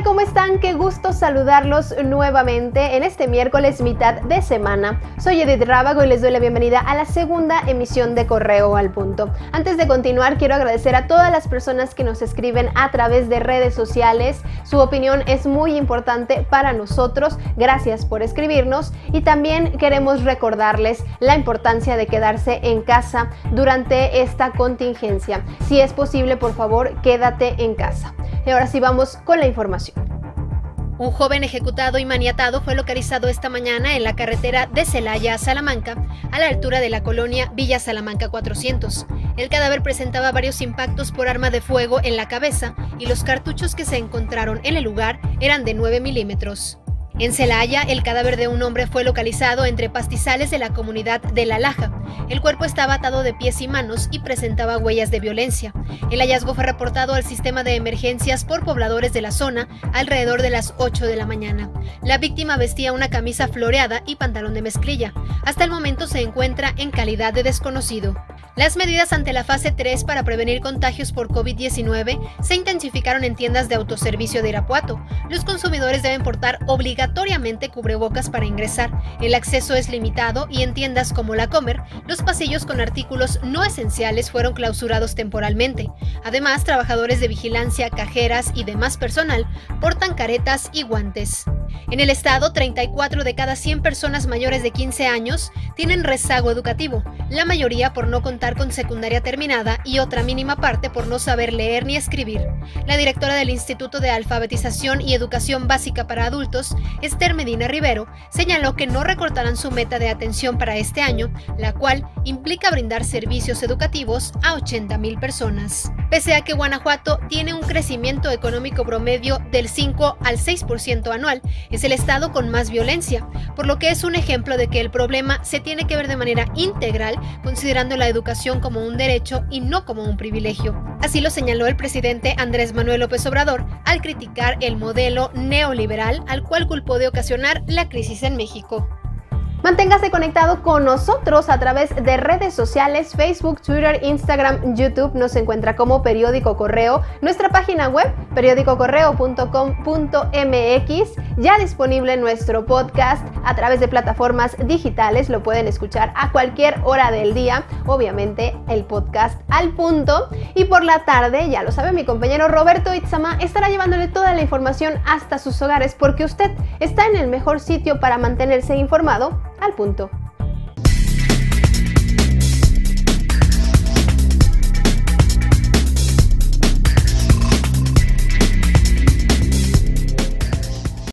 ¿Cómo están? Qué gusto saludarlos nuevamente en este miércoles mitad de semana. Soy Edith Rábago y les doy la bienvenida a la segunda emisión de Correo al Punto. Antes de continuar, quiero agradecer a todas las personas que nos escriben a través de redes sociales. Su opinión es muy importante para nosotros. Gracias por escribirnos y también queremos recordarles la importancia de quedarse en casa durante esta contingencia. Si es posible, por favor, quédate en casa. Y ahora sí vamos con la información. Un joven ejecutado y maniatado fue localizado esta mañana en la carretera de Celaya a Salamanca, a la altura de la colonia Villa Salamanca 400. El cadáver presentaba varios impactos por arma de fuego en la cabeza y los cartuchos que se encontraron en el lugar eran de 9 milímetros. En Celaya, el cadáver de un hombre fue localizado entre pastizales de la comunidad de La Laja. El cuerpo estaba atado de pies y manos y presentaba huellas de violencia. El hallazgo fue reportado al sistema de emergencias por pobladores de la zona alrededor de las 8 de la mañana. La víctima vestía una camisa floreada y pantalón de mezclilla. Hasta el momento se encuentra en calidad de desconocido. Las medidas ante la fase 3 para prevenir contagios por COVID-19 se intensificaron en tiendas de autoservicio de Irapuato. Los consumidores deben portar obligatoriamente cubrebocas para ingresar. El acceso es limitado y en tiendas como La Comer, los pasillos con artículos no esenciales fueron clausurados temporalmente. Además, trabajadores de vigilancia, cajeras y demás personal portan caretas y guantes. En el estado, 34 de cada 100 personas mayores de 15 años tienen rezago educativo, la mayoría por no contar con secundaria terminada y otra mínima parte por no saber leer ni escribir. La directora del Instituto de Alfabetización y Educación Básica para Adultos, Esther Medina Rivero, señaló que no recortarán su meta de atención para este año, la cual implica brindar servicios educativos a 80,000 personas. Pese a que Guanajuato tiene un crecimiento económico promedio del 5 al 6% anual, es el estado con más violencia, por lo que es un ejemplo de que el problema se tiene que ver de manera integral, considerando la educación como un derecho y no como un privilegio. Así lo señaló el presidente Andrés Manuel López Obrador al criticar el modelo neoliberal al cual culpó de ocasionar la crisis en México. Manténgase conectado con nosotros a través de redes sociales, Facebook, Twitter, Instagram, YouTube. Nos encuentra como Periódico Correo. Nuestra página web, periodicocorreo.com.mx. Ya disponible nuestro podcast a través de plataformas digitales. Lo pueden escuchar a cualquier hora del día. Obviamente, el podcast al punto. Y por la tarde, ya lo sabe, mi compañero Roberto Itzama estará llevándole toda la información hasta sus hogares porque usted está en el mejor sitio para mantenerse informado al punto.